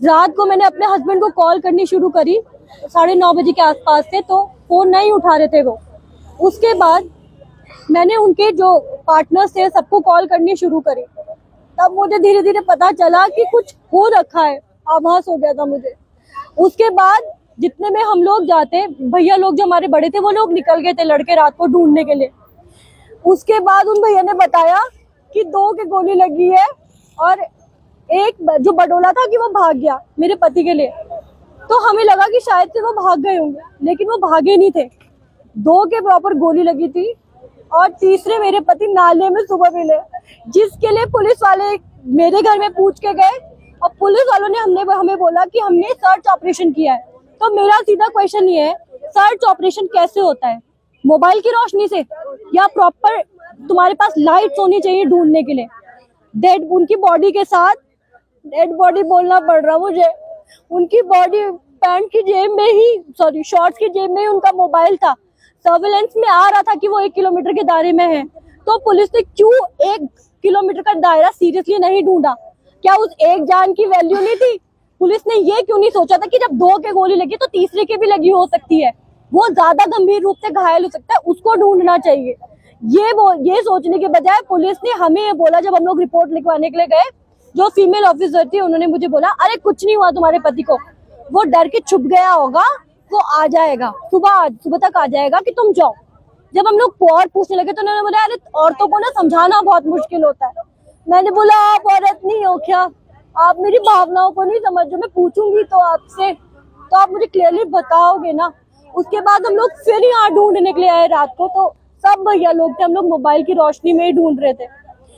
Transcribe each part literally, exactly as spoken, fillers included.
रात को मैंने अपने हस्बैंड को कॉल करनी शुरू करी साढ़े नौ बजे के आसपास से, तो फोन नहीं उठा रहे थे वो। उसके बाद मैंने उनके जो पार्टनर्स थे सबको कॉल करनी शुरू करी। तब मुझे धीरे धीरे पता चला कि कुछ हो रखा है, आभास हो गया था मुझे। उसके बाद जितने में हम लोग जाते, भैया लोग जो हमारे बड़े थे वो लोग निकल गए थे लड़के रात को ढूंढने के लिए। उसके बाद उन भैया ने बताया कि दो की गोली लगी है और एक जो बडोला था कि वो भाग गया मेरे पति के लिए। तो हमें लगा कि शायद से वो भाग गए होंगे, लेकिन वो भागे नहीं थे। दो के प्रॉपर गोली लगी थी और तीसरे मेरे पति नाले में सुबह मिले, जिसके लिए पुलिस वाले मेरे घर में पूछ के गए और पुलिस वालों ने हमने हमें बोला कि हमने सर्च ऑपरेशन किया है। तो मेरा सीधा क्वेश्चन ये है, सर्च ऑपरेशन कैसे होता है? मोबाइल की रोशनी से या प्रॉपर तुम्हारे पास लाइट्स होनी चाहिए ढूंढने के लिए? डेड उनकी बॉडी के साथ, डेड बॉडी बोलना पड़ रहा मुझे, उनकी बॉडी पैंट की जेब में ही, सॉरी शॉर्ट्स की जेब में ही उनका मोबाइल था। सर्वेलेंस में आ रहा था कि वो एक किलोमीटर के दायरे में है। तो पुलिस ने क्यों एक किलोमीटर का दायरा सीरियसली नहीं ढूंढा? क्या उस एक जान की वैल्यू नहीं थी? पुलिस ने ये क्यों नहीं सोचा था कि जब दो के गोली लगी तो तीसरे के भी लगी हो सकती है, वो ज्यादा गंभीर रूप से घायल हो सकता है, उसको ढूंढना चाहिए। ये ये सोचने के बजाय पुलिस ने हमें ये बोला, जब हम लोग रिपोर्ट लिखवाने के लिए गए, जो फीमेल ऑफिसर थी उन्होंने मुझे बोला, अरे कुछ नहीं हुआ तुम्हारे पति को, वो डर के छुप गया होगा, वो आ जाएगा सुबह सुबह तक आ जाएगा कि तुम जाओ। जब हम लोग और पूछने लगे तो उन्होंने बोला, अरे औरतों को ना समझाना बहुत मुश्किल होता है। मैंने बोला, आप औरत नहीं हो क्या? आप मेरी भावनाओं को नहीं समझ रहे। मैं पूछूंगी तो आपसे, तो आप मुझे क्लियरली बताओगे ना। उसके बाद हम लोग फिर यहाँ ढूंढने के लिए आए रात को, तो सब भैया लोग थे, हम लोग मोबाइल की रोशनी में ही ढूंढ रहे थे।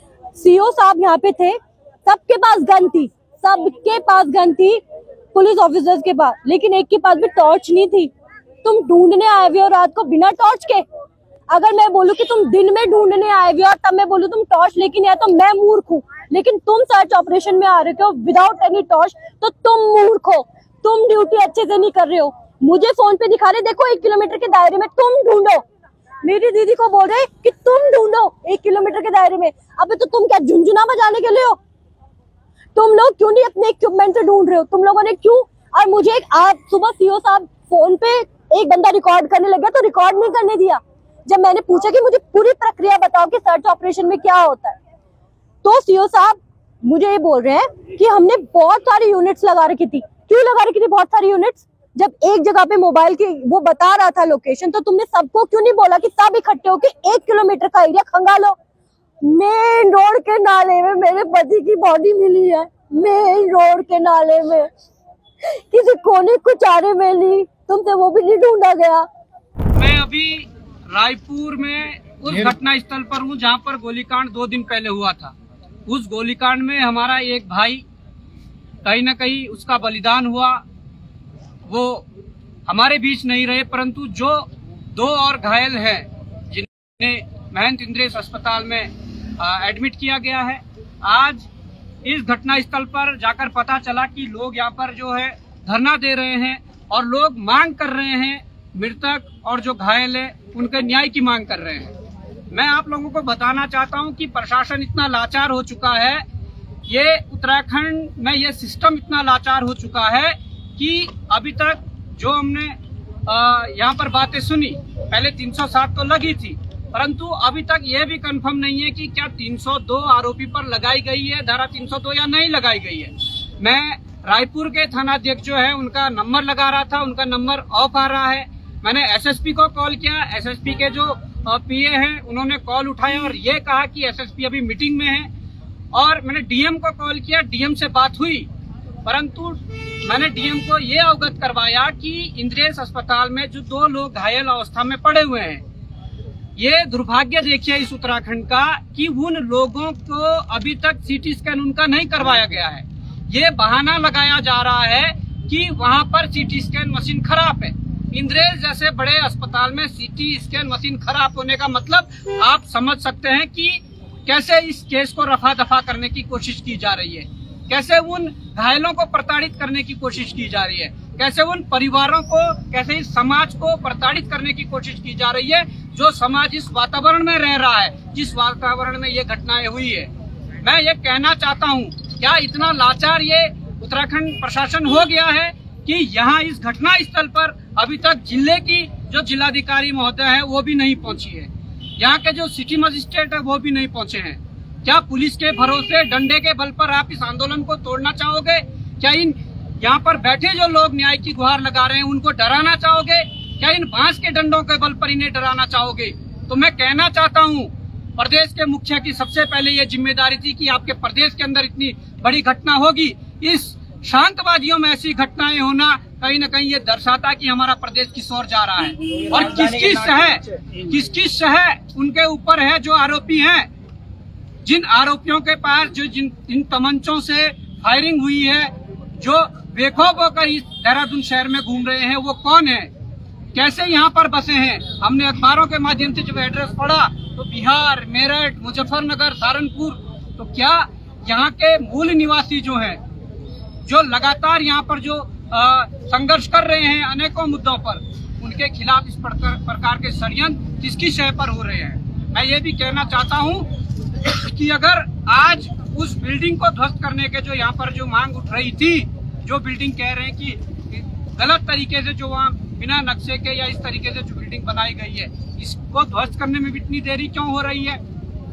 सीओ साहब यहाँ पे थे, सबके पास गन थी, सबके पास गन थी पुलिस ऑफिसर्स के पास, लेकिन एक के पास भी टॉर्च नहीं थी। तुम ढूंढने आए हुए हो रात को बिना टॉर्च के? अगर मैं बोलूं कि तुम दिन में ढूंढने आए हुए हो और तब मैं बोलूं तुम टॉर्च लेके नहीं आए तो मैं मूर्ख हूँ, लेकिन तुम सर्च ऑपरेशन में आ रहे हो विदाउट एनी टॉर्च, तो तुम मूर्ख हो, तुम ड्यूटी अच्छे से नहीं कर रहे हो। मुझे फोन पे दिखा रहे, देखो एक किलोमीटर के दायरे में तुम ढूंढो। मेरी दीदी को बोल रहे कि तुम ढूंढो एक किलोमीटर के दायरे में। अबे तो तुम क्या झुंझुना बजाने के लिए हो? तुम लोग क्यों नहीं अपने इक्विपमेंट से ढूंढ रहे हो? तुम लोगों ने क्यों? और मुझे आप सुबह सीओ साहब फोन पे एक बंदा रिकॉर्ड करने लगा तो रिकॉर्ड नहीं करने दिया। जब मैंने पूछा कि मुझे पूरी प्रक्रिया बताओ कि सर्च ऑपरेशन में क्या होता है, तो सीओ साहब मुझे ये बोल रहे हैं कि हमने बहुत सारी यूनिट्स लगा रखी थी। क्यों लगा रखी थी बहुत सारी यूनिट्स? जब एक जगह पे मोबाइल की वो बता रहा था लोकेशन, तो तुमने सबको क्यों नहीं बोला कि सब इकट्ठे होके एक किलोमीटर का एरिया खंगालो? मेन रोड के नाले में मेरे पति की बॉडी मिली है, मेन रोड के नाले में, किसी कोने कुचारे में ली, तुमसे वो भी नहीं ढूंढा गया। मैं अभी रायपुर में उस घटना स्थल पर हूँ जहाँ पर गोलीकांड दो दिन पहले हुआ था। उस गोलीकांड में हमारा एक भाई कहीं न कहीं उसका बलिदान हुआ। वो हमारे बीच नहीं रहे, परंतु जो दो और घायल हैं जिन्हें महंत इंद्रेश अस्पताल में एडमिट किया गया है, आज इस घटना स्थल पर जाकर पता चला कि लोग यहाँ पर जो है धरना दे रहे हैं और लोग मांग कर रहे हैं, मृतक और जो घायल है उनके न्याय की मांग कर रहे हैं। मैं आप लोगों को बताना चाहता हूं कि प्रशासन इतना लाचार हो चुका है, ये उत्तराखंड में ये सिस्टम इतना लाचार हो चुका है कि अभी तक जो हमने यहाँ पर बातें सुनी, पहले तीन सौ सात तो लगी थी, परंतु अभी तक ये भी कंफर्म नहीं है कि क्या तीन सौ दो आरोपी पर लगाई गई है धारा तीन सौ दो या नहीं लगाई गई है। मैं रायपुर के थानाध्यक्ष जो है उनका नंबर लगा रहा था, उनका नंबर ऑफ आ रहा है। मैंने एसएसपी को कॉल किया, एसएसपी के जो पीए हैं उन्होंने कॉल उठाया और ये कहा कि एसएसपी अभी मीटिंग में है। और मैंने डीएम को कॉल किया, डीएम से बात हुई, परंतु मैंने डीएम को ये अवगत करवाया कि इंद्रेश अस्पताल में जो दो लोग घायल अवस्था में पड़े हुए हैं, ये दुर्भाग्य देखिए इस उत्तराखंड का कि उन लोगों को अभी तक सीटी स्कैन उनका नहीं करवाया गया है। ये बहाना लगाया जा रहा है कि वहां पर सीटी स्कैन मशीन खराब है। इंद्रेश जैसे बड़े अस्पताल में सीटी स्कैन मशीन खराब होने का मतलब आप समझ सकते हैं कि कैसे इस केस को रफा दफा करने की कोशिश की जा रही है, कैसे उन घायलों को प्रताड़ित करने की कोशिश की जा रही है, कैसे उन परिवारों को, कैसे इस समाज को प्रताड़ित करने की कोशिश की जा रही है, जो समाज इस वातावरण में रह रहा है, जिस वातावरण में ये घटनाएं हुई है। मैं ये कहना चाहता हूँ, क्या इतना लाचार ये उत्तराखंड प्रशासन हो गया है कि यहाँ इस घटना स्थल पर अभी तक जिले की जो जिलाधिकारी महोदय है वो भी नहीं पहुंची है, यहाँ के जो सिटी मजिस्ट्रेट है वो भी नहीं पहुंचे हैं। क्या पुलिस के भरोसे डंडे के बल पर आप इस आंदोलन को तोड़ना चाहोगे? क्या इन यहाँ पर बैठे जो लोग न्याय की गुहार लगा रहे हैं उनको डराना चाहोगे? क्या इन बांस के डंडों के बल पर इन्हें डराना चाहोगे? तो मैं कहना चाहता हूँ प्रदेश के मुखिया की सबसे पहले ये जिम्मेदारी थी कि आपके प्रदेश के अंदर इतनी बड़ी घटना होगी, इस शांतवादियों में ऐसी घटनाएं होना कहीं न कहीं ये दर्शाता है कि हमारा प्रदेश किस ओर जा रहा है। और किसकी सह किसकी सह उनके ऊपर है जो आरोपी हैं, जिन आरोपियों के पास जो जिन इन तमंचों से फायरिंग हुई है, जो बेखौफ होकर इस देहरादून शहर में घूम रहे हैं, वो कौन है, कैसे यहाँ पर बसे हैं। हमने अखबारों के माध्यम से जब एड्रेस पढ़ा तो बिहार, मेरठ, मुजफ्फरनगर, सहारनपुर, तो क्या यहाँ के मूल निवासी जो हैं, जो लगातार यहाँ पर जो आ, संघर्ष कर रहे हैं अनेकों मुद्दों पर, उनके खिलाफ इस प्रकार के षड्यंत्र किसकी शह पर हो रहे हैं। मैं ये भी कहना चाहता हूँ कि अगर आज उस बिल्डिंग को ध्वस्त करने के जो यहाँ पर जो मांग उठ रही थी, जो बिल्डिंग कह रहे हैं कि गलत तरीके से जो वहाँ बिना नक्शे के या इस तरीके से जो बिल्डिंग बनाई गई है, इसको ध्वस्त करने में भी इतनी देरी क्यों हो रही है?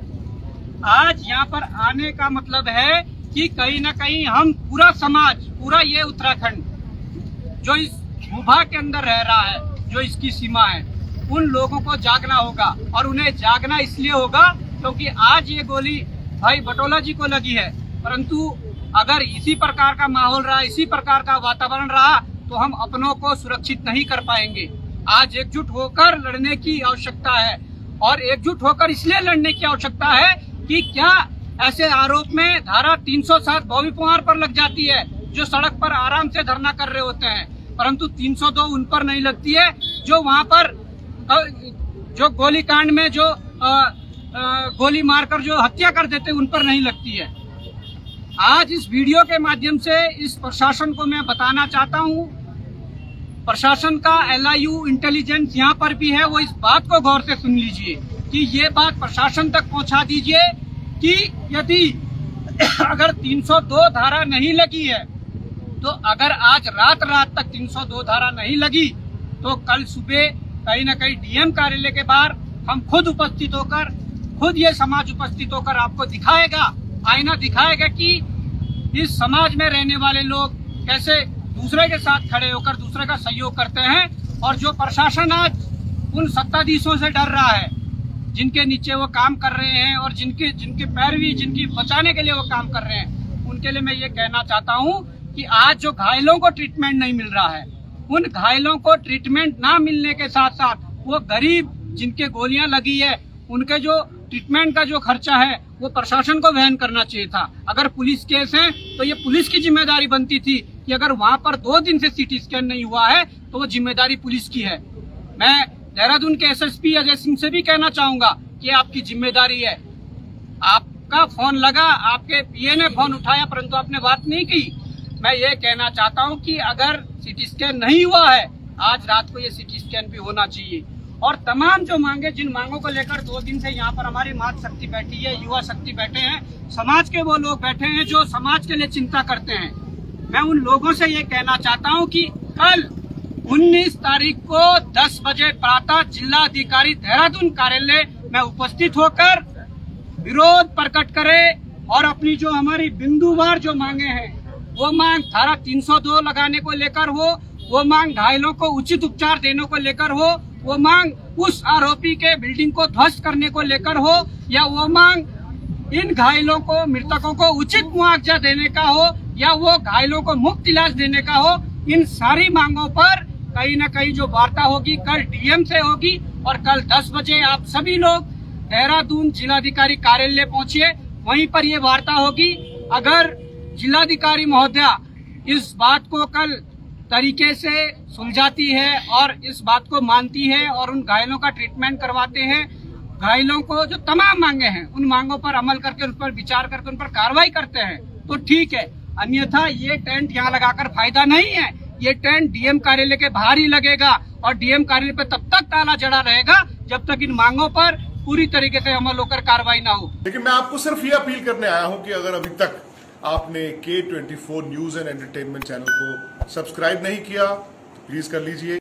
आज यहाँ पर आने का मतलब है कि कहीं ना कहीं हम पूरा समाज, पूरा ये उत्तराखंड जो इस भूभाग के अंदर रह रहा है, जो इसकी सीमा है, उन लोगों को जागना होगा। और उन्हें जागना इसलिए होगा क्योंकि आज ये गोली भाई बटोला जी को लगी है, परंतु अगर इसी प्रकार का माहौल रहा, इसी प्रकार का वातावरण रहा तो हम अपनों को सुरक्षित नहीं कर पाएंगे। आज एकजुट होकर लड़ने की आवश्यकता है, और एकजुट होकर इसलिए लड़ने की आवश्यकता है कि क्या ऐसे आरोप में धारा तीन सौ सात बॉबी पुआर पर लग जाती है, जो सड़क पर आराम से धरना कर रहे होते हैं, परंतु तीन सौ दो उन पर नहीं लगती है, जो वहां पर जो गोलीकांड में जो आ, आ, गोली मारकर जो हत्या कर देते उन पर नहीं लगती है। आज इस वीडियो के माध्यम से इस प्रशासन को मैं बताना चाहता हूं, प्रशासन का एल आई यू इंटेलिजेंस यहाँ पर भी है, वो इस बात को गौर से सुन लीजिए कि ये बात प्रशासन तक पहुंचा दीजिए कि यदि अगर तीन सौ दो धारा नहीं लगी है, तो अगर आज रात रात तक तीन सौ दो धारा नहीं लगी तो कल सुबह कहीं न कहीं डी एम कार्यालय के बाहर हम खुद उपस्थित होकर, खुद ये समाज उपस्थित होकर आपको दिखाएगा, आईना दिखाएगा कि इस समाज में रहने वाले लोग कैसे दूसरे के साथ खड़े होकर दूसरे का सहयोग करते हैं। और जो प्रशासन आज उन सत्ताधीशों से डर रहा है, जिनके नीचे वो काम कर रहे हैं और जिनके जिनके पैरवी जिनकी बचाने के लिए वो काम कर रहे हैं, उनके लिए मैं ये कहना चाहता हूँ कि आज जो घायलों को ट्रीटमेंट नहीं मिल रहा है, उन घायलों को ट्रीटमेंट ना मिलने के साथ साथ वो गरीब जिनके गोलियां लगी है, उनके जो ट्रीटमेंट का जो खर्चा है वो प्रशासन को वहन करना चाहिए था। अगर पुलिस केस है तो ये पुलिस की जिम्मेदारी बनती थी कि अगर वहाँ पर दो दिन से सीटी स्कैन नहीं हुआ है तो वो जिम्मेदारी पुलिस की है। मैं देहरादून के S S P Ajay Singh से भी कहना चाहूंगा कि आपकी जिम्मेदारी है। आपका फोन लगा, आपके पी ए ने फोन उठाया, परंतु आपने बात नहीं की। मैं ये कहना चाहता हूँ कि अगर सीटी स्कैन नहीं हुआ है, आज रात को ये सीटी स्कैन भी होना चाहिए। और तमाम जो मांगे, जिन मांगों को लेकर दो दिन से यहाँ पर हमारी मातृ शक्ति बैठी है, युवा शक्ति बैठे हैं, समाज के वो लोग बैठे हैं जो समाज के लिए चिंता करते हैं, मैं उन लोगों से ये कहना चाहता हूँ कि कल उन्नीस तारीख को दस बजे प्रातः जिलाधिकारी देहरादून कार्यालय में उपस्थित होकर विरोध प्रकट करें और अपनी जो हमारी बिंदुवार जो मांगे हैं, वो मांग धारा तीन सौ दो लगाने को लेकर हो, वो मांग घायलों को उचित उपचार देने को लेकर हो, वो मांग उस आरोपी के बिल्डिंग को ध्वस्त करने को लेकर हो, या वो मांग इन घायलों को, मृतकों को उचित मुआवजा देने का हो, या वो घायलों को मुफ्त इलाज देने का हो, इन सारी मांगों पर कहीं न कहीं जो वार्ता होगी कल डी एम से होगी। और कल दस बजे आप सभी लोग देहरादून जिलाधिकारी कार्यालय पहुंचिए, वहीं पर ये वार्ता होगी। अगर जिलाधिकारी महोदया इस बात को कल तरीके से सुलझाती है और इस बात को मानती है और उन घायलों का ट्रीटमेंट करवाते हैं, घायलों को जो तमाम मांगे हैं उन मांगों पर अमल करके उन पर विचार करके उन पर कार्रवाई करते हैं तो ठीक है, अन्यथा ये टेंट यहाँ लगाकर फायदा नहीं है। ये टेंट डी एम कार्यालय के बाहर ही लगेगा और डी एम कार्यालय पर तब तक ताला जड़ा रहेगा जब तक इन मांगों पर पूरी तरीके से अमल होकर कार्रवाई ना हो। लेकिन मैं आपको सिर्फ ये अपील करने आया हूँ कि अगर अभी तक आपने K twenty four news and entertainment channel को सब्सक्राइब नहीं किया तो प्लीज़ कर लीजिए।